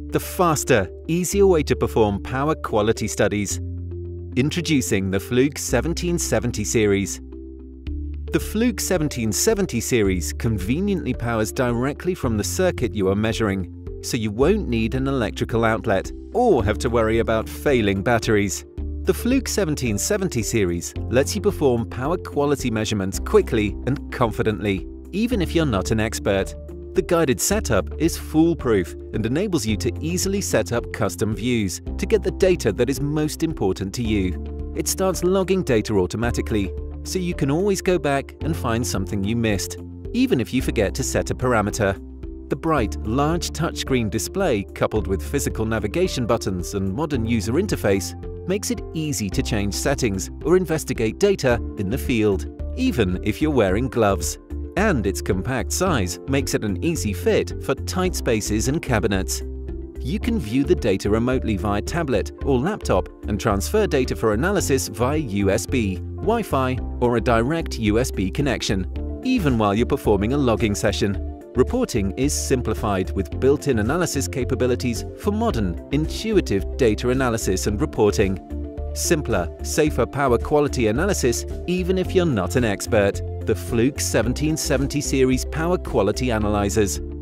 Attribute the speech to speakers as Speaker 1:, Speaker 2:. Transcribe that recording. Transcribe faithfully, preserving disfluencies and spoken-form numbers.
Speaker 1: the faster, easier way to perform power quality studies. Introducing the Fluke seventeen seventy series. The Fluke seventeen seventy series conveniently powers directly from the circuit you are measuring, so you won't need an electrical outlet or have to worry about failing batteries. The Fluke seventeen seventy series lets you perform power quality measurements quickly and confidently, even if you're not an expert. The guided setup is foolproof and enables you to easily set up custom views to get the data that is most important to you. It starts logging data automatically, so you can always go back and find something you missed, even if you forget to set a parameter. The bright, large touchscreen display, coupled with physical navigation buttons and modern user interface, makes it easy to change settings or investigate data in the field, even if you're wearing gloves. And its compact size makes it an easy fit for tight spaces and cabinets. You can view the data remotely via tablet or laptop and transfer data for analysis via U S B, Wi-Fi, or a direct U S B connection, even while you're performing a logging session. Reporting is simplified with built-in analysis capabilities for modern, intuitive data analysis and reporting. Simpler, safer power quality analysis even if you're not an expert. The Fluke seventeen seventy series Power Quality Analyzers.